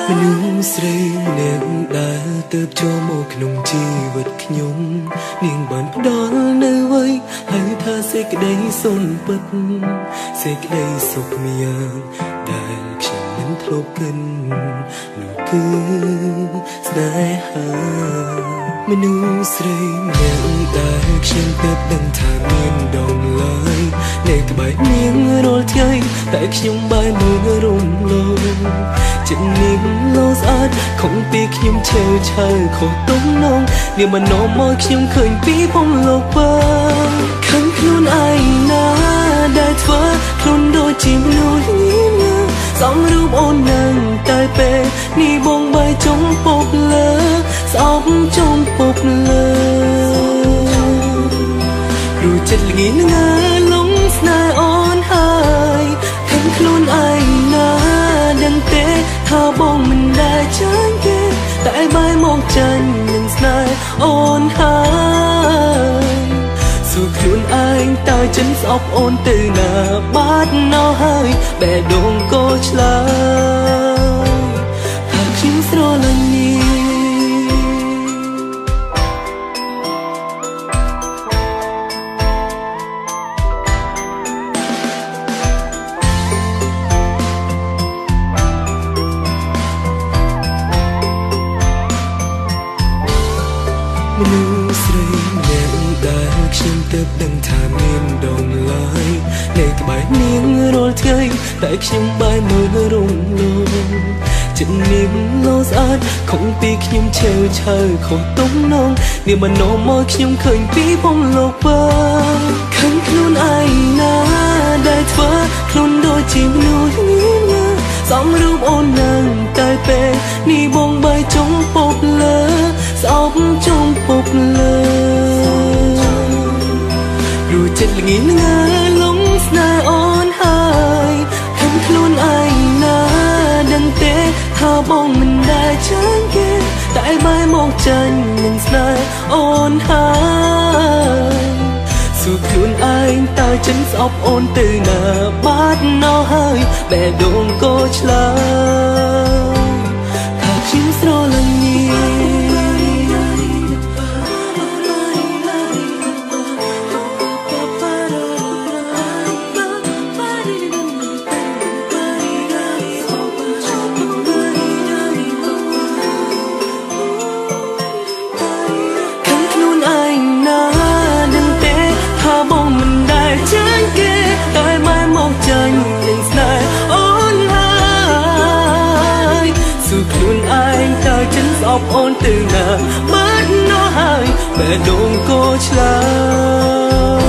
មនុស្សស្រីអ្នកដែលទៅចូលមកក្នុងជីវិតខ្ញុំនាងបានផ្ដល់នៅអ្វីហៅថាសេចក្តីសុនពិតសេចក្តីសុខម្យ៉ាងដែលខ្ញុំមិនធ្លាប់គិតនោះគឺស្នេហាមនុស្សស្រីអ្នកដែលខ្ញុំគិតដឹងថាមានដងឡើយនៅក្បែរនាងរាល់ថ្ងៃតែខ្ញុំបែរមើលរំលងចិត្តនាងលោស្អាតខំពីខ្ញុំឆេវឆាវខុសទំនងនាងបាននាំមកខ្ញុំឃើញពីភពលោកបើឃើញខ្លួនឯងណាដែលធ្វើខ្លួនដូចជាមនុស្សញៀនសំរូបអូននឹងតែពេលនេះបងបាយចុងពកលើស្អប់ចុងពកលើគ្រូចិត្តល្ងីងើលងស្នេហ៍អូនហើយឃើញខ្លួនឯងណាដឹងទេថាបងមិនដែលចាញ់គេតែបែរមកចាញ់នឹងស្នេហ៍អូនហើយសួរខ្លួនឯងតើចិនស្អប់អូនទៅណាបាត់ណោះហើយបែរដងក៏ឆ្លើយថាខ្ញុំស្រឡាញ់នាងមនុស្សស្រីអ្នកដែលខ្ញុំទើបដឹងថាមានដងឡើយនៅក្បែរនាងរាល់ថ្ងៃតែខ្ញុំបែរមើលរំលងចិត្តនាងលោស្អាតខំពីខ្ញុំឆេវឆាវខុសទំនងនាងបាននាំមកខ្ញុំឃើញពីភពលោកបើឃើញខ្លួនឯងណាដែលធ្វើខ្លួនដូចជាមនុស្សញៀនសំរូបអូននឹងតែពេលនេះបងបាយចុងពកលើស្អប់ចុងពកលើรู้ចិត្តល្ងីងើលងស្នេហ៍អូនហើយឃើញខ្លួនឯងណាដឹងទេថាបងមិនដែលចាញ់គេតែបែរមកចាញ់នឹងស្នេហ៍អូនហើយសួរខ្លួនឯងតើចិនស្អប់អូនទៅណាបាត់ណោះហើយបែរដងក៏ឆ្លើយថាខ្ញុំស្រឡាញ់នាងខ្លួនឯងតើចិនស្អប់អូនទៅណាបាត់ណោះហើយបែរដងក៏ឆ្លើយ